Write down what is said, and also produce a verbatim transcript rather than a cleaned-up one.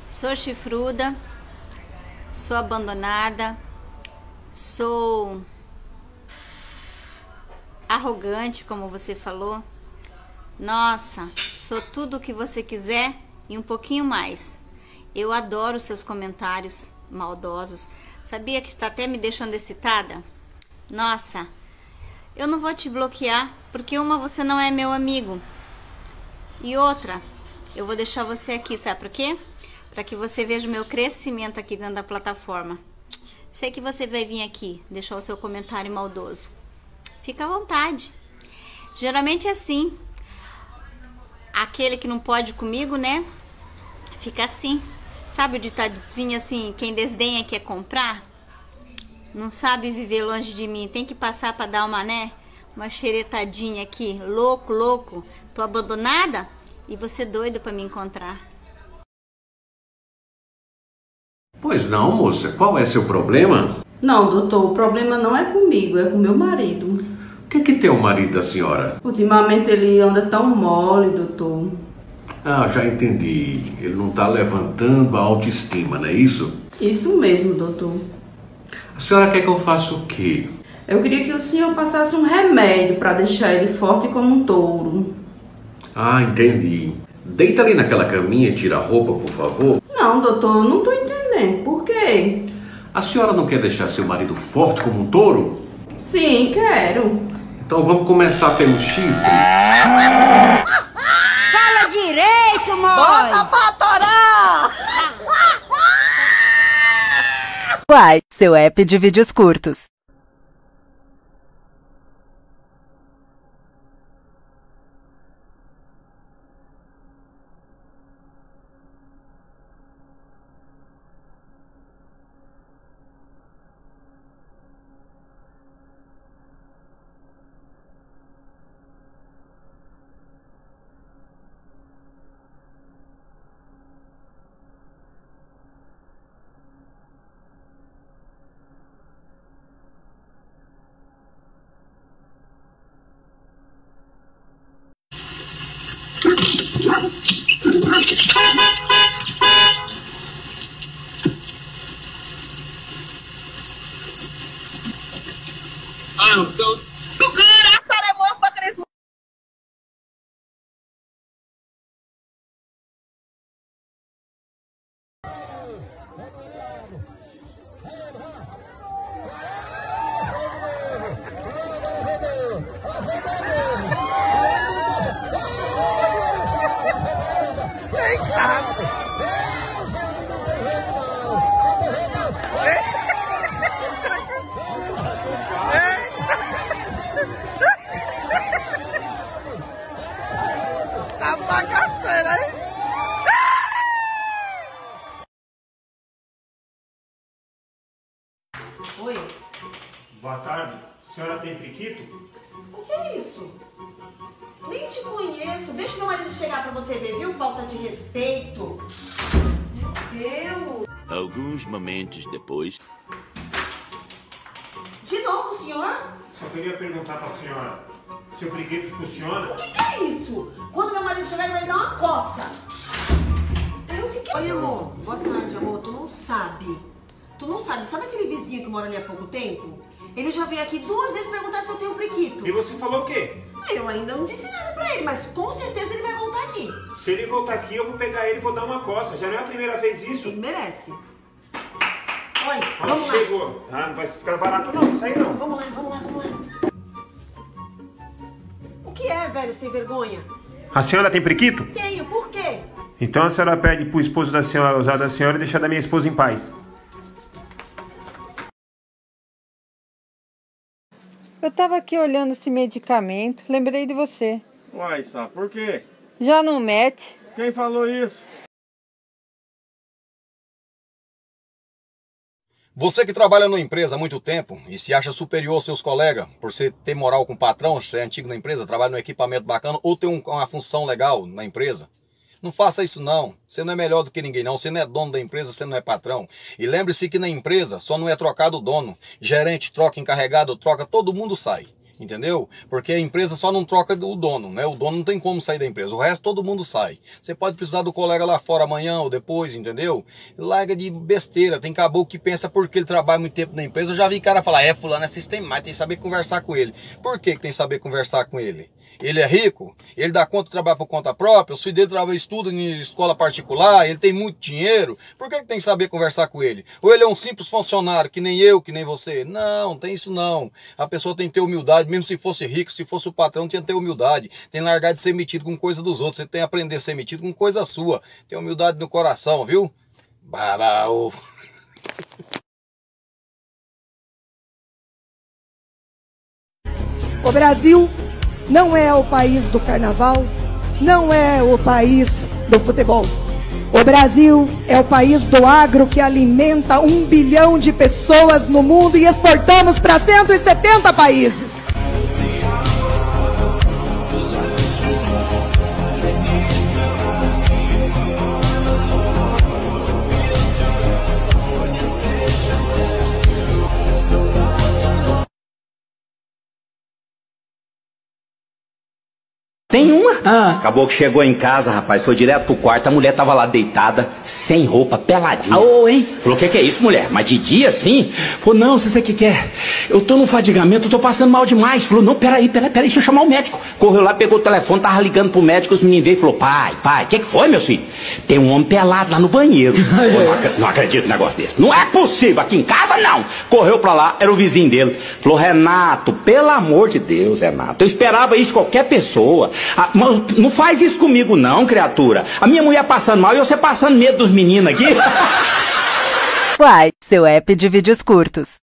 Sou chifruda, sou abandonada, sou arrogante, como você falou. Nossa, sou tudo o que você quiser e um pouquinho mais. Eu adoro seus comentários maldosos. Sabia que está até me deixando excitada? Nossa, eu não vou te bloquear, porque uma, você não é meu amigo. E outra, eu vou deixar você aqui, sabe por quê? Para que você veja o meu crescimento aqui dentro da plataforma. Sei que você vai vir aqui deixar o seu comentário maldoso. Fica à vontade. Geralmente é assim. Aquele que não pode comigo, né? Fica assim. Sabe o ditadozinho assim, quem desdenha quer comprar? Não sabe viver longe de mim, tem que passar para dar uma, né? Uma xeretadinha aqui, louco, louco. Tô abandonada e você doido para me encontrar. Pois não, moça. Qual é seu problema? Não, doutor, o problema não é comigo, é com meu marido. O que que tem o marido da senhora? Ultimamente ele anda tão mole, doutor. Ah, já entendi. Ele não está levantando a autoestima, não é isso? Isso mesmo, doutor. A senhora quer que eu faça o quê? Eu queria que o senhor passasse um remédio para deixar ele forte como um touro. Ah, entendi. Deita ali naquela caminha e tira a roupa, por favor. Não, doutor, eu não tô entendendo. Por quê? A senhora não quer deixar seu marido forte como um touro? Sim, quero. Então vamos começar pelo chifre. Fala direito, mãe! Bota pra torar! Uai, seu app de vídeos curtos. I'm so too good. I saw that motherfucker this morning. Tá bagaceira, hein? Oi, Boa tarde. A senhora tem priquito? o que é isso? Nem te conheço. Deixa meu marido chegar pra você ver, viu? Falta de respeito. Meu Deus. Alguns momentos depois. De novo, senhor? Só queria perguntar pra senhora. Seu priquito funciona? O que, que é isso? Quando meu marido chegar, ele vai me dar uma coça. Deus, o que é? Oi, amor. Boa tarde, amor. Tu não sabe. Tu não sabe. Sabe aquele vizinho que mora ali há pouco tempo? Ele já veio aqui duas vezes perguntar se eu tenho priquito. E você falou o quê? Eu ainda não disse nada pra ele, mas com certeza ele vai voltar aqui. Se ele voltar aqui, eu vou pegar ele e vou dar uma coça. Já não é a primeira vez isso. Ele merece. Oi, Ah, vamos lá. chegou. Ah, não vai ficar barato não, isso aí não. Vamos lá, vamos lá, vamos lá. O que é, velho sem vergonha? A senhora tem priquito? Tenho, por quê? Então a senhora pede pro esposo da senhora usar da senhora e deixar da minha esposa em paz. Eu tava aqui olhando esse medicamento, lembrei de você. Uai, Sá, por quê? Já não mete? Quem falou isso? Você que trabalha numa empresa há muito tempo e se acha superior aos seus colegas por você ter moral com o patrão, ser antigo na empresa, trabalha num equipamento bacana ou ter um, uma função legal na empresa, não faça isso não. Você não é melhor do que ninguém não. Você não é dono da empresa, você não é patrão. E lembre-se que na empresa só não é trocado o dono. Gerente troca, encarregado troca, todo mundo sai. Entendeu? Porque a empresa só não troca o dono, né? O dono não tem como sair da empresa. O resto todo mundo sai. Você pode precisar do colega lá fora amanhã ou depois, entendeu? Larga de besteira. Tem caboclo que pensa porque ele trabalha muito tempo na empresa. Eu já vi cara falar, é, fulano é sistemático, tem que saber conversar com ele. Por que que tem que saber conversar com ele? Ele é rico, ele dá conta de trabalhar por conta própria, o filho dele trabalha, estuda em escola particular, ele tem muito dinheiro. Por que que tem que saber conversar com ele? Ou ele é um simples funcionário, que nem eu, que nem você? Não, tem isso não. A pessoa tem que ter humildade, mesmo se fosse rico, se fosse o patrão, tinha que ter humildade. Tem que largar de ser metido com coisa dos outros, você tem que aprender a ser metido com coisa sua. Tem humildade no coração, viu? Babau. O Brasil não é o país do carnaval, não é o país do futebol. O Brasil é o país do agro que alimenta um bilhão de pessoas no mundo e exportamos para cento e setenta países. Tem uma? Ah. Acabou que chegou em casa, rapaz, foi direto pro quarto, a mulher tava lá deitada, sem roupa, peladinha. Ah, ô, hein? Falou, o que que é isso, mulher? Mas de dia, assim? Falou, não, você sabe o que que é? Eu tô num fadigamento, eu tô passando mal demais. Falou, não, peraí, peraí, peraí, deixa eu chamar o médico. Correu lá, pegou o telefone, tava ligando pro médico, os meninos veio e falou, pai, pai, o que que foi, meu filho? Tem um homem pelado lá no banheiro. Pô, não, ac não acredito num negócio desse. Não é possível, aqui em casa, não. Correu pra lá, era o vizinho dele. Falou, Renato, pelo amor de Deus, Renato, eu esperava isso de qualquer pessoa. Ah, mas não faz isso comigo não, criatura. A minha mulher passando mal e você passando medo dos meninos aqui. Uai, seu app de vídeos curtos.